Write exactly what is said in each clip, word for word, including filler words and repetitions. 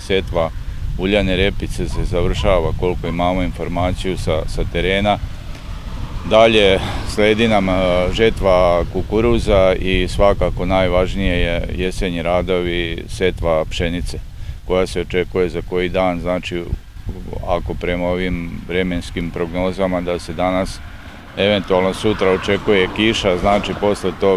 Setva uljane repice se završava, koliko imamo informaciju sa, sa terena. Dalje sledi nam žetva kukuruza i svakako najvažnije je jesenji radovi, setva pšenice, koja se očekuje za koji dan. Znači, ako prema ovim vremenskim prognozama da se danas, eventualno sutra očekuje kiša, znači posle tog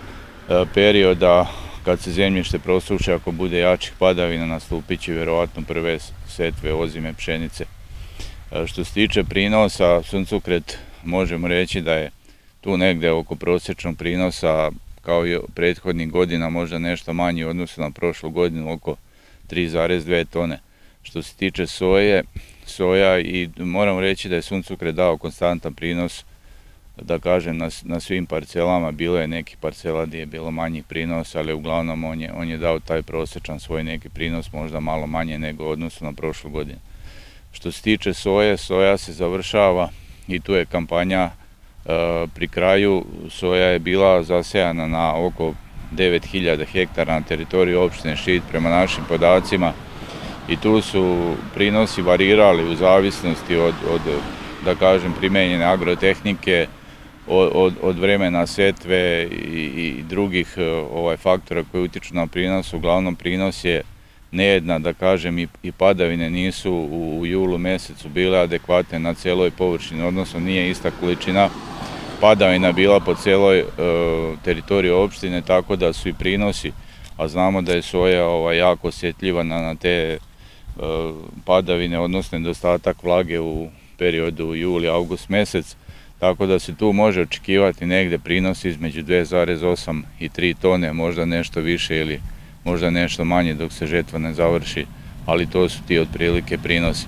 perioda kad se zemljište prosuši, ako bude jačih padavina, nastupit će vjerovatno prve setve ozime pšenice. Što se tiče prinosa, suncokret možemo reći da je tu negde oko prosječnog prinosa, kao i prethodnih godina, možda nešto manji u odnosu na prošlu godinu, oko tri zarez dve tone. Što se tiče soje, soja, i moram reći da je suncokret dao konstantan prinos, da kažem, na, na svim parcelama. Bilo je nekih parcela gdje je bilo manjih prinosa, ali uglavnom on je, on je dao taj prosječan svoj neki prinos, možda malo manje nego u odnosu na prošlu godinu. Što se tiče soje, soja se završava i tu je kampanja e, pri kraju. Soja je bila zasejana na oko devet hiljada hektara na teritoriji opštine Šid prema našim podacima, i tu su prinosi varirali u zavisnosti od, od da kažem, primenjene agrotehnike, od, od, od vremena setve i, i drugih ovaj, faktora koji utiču na prinos. Uglavnom prinos je nejedna, da kažem, i, i padavine nisu u, u julu mesecu bile adekvatne na celoj površini, odnosno nije ista količina padavina bila po celoj e, teritoriji opštine, tako da su i prinosi, a znamo da je soja ovaj, jako osjetljiva na, na te e, padavine, odnosno nedostatak vlage u periodu juli, august mesec, tako da se tu može očekivati negde prinos između dve zarez osam i tri tone, možda nešto više ili možda nešto manje dok se žetva ne završi, ali to su ti otprilike prinosi.